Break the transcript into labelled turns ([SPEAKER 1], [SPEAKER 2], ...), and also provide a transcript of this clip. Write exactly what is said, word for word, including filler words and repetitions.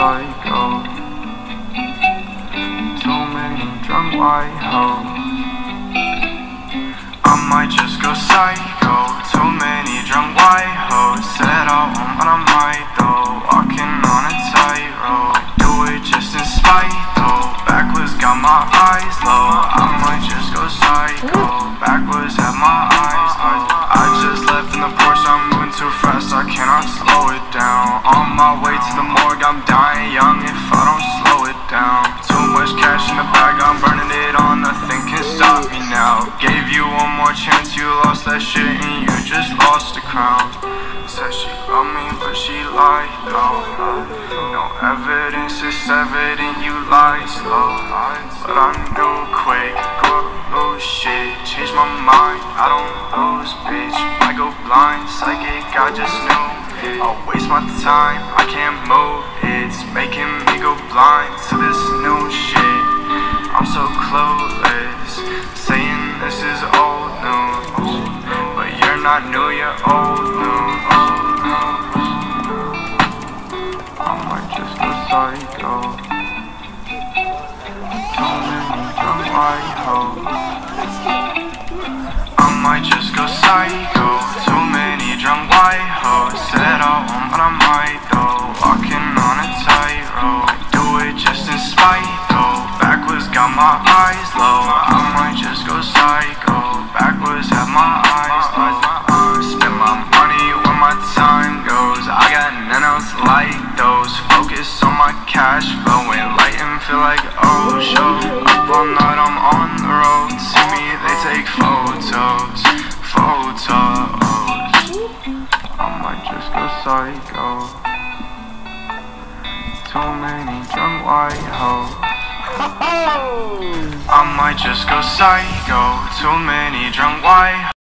[SPEAKER 1] psycho. Too many drunk white hoes. I might just go psycho. Too many drunk white hoes. Said I won't, but I might though. Walking on a tightrope. Do it just in spite though. Backwards got my eyes low. I might just go psycho. Backwards have my eyes low. I just left in the Porsche. I'm moving too fast, I cannot slow it down. On my way to the morgue, I'm dying young if I don't slow it down. Too much cash in the bag, I'm burning it all. Nothing can stop me now. Gave you one more chance, you lost that shit and you just lost the crown. Said she loved me, but she lied though. No evidence, it's evident you lied slow. But I knew quick, go up, lose shit, change my mind. I don't lose, bitch, I go blind. Psychic, I just knew I'll waste my time, I can't move. It's making me go blind to this new shit. I'm so clueless, saying this is old news, but you're not new, you're old news. I might just go psycho. Too many drunk white hoes. I might just go psycho. Too many drunk white hoes. Said I won't, but I might though. Walking on a tightrope. Do it just in spite though. Backwards got my eyes low. I might just go psycho. Backwards have my eyes low. Spend my money where my time goes. I got none else like those. Focus on my cash flow. Ain't light and feel like oh show. Up all night I'm on the road. See me they take photos. Photos. I might just go psycho. Too many drunk white hoes. I might just go psycho. Too many drunk white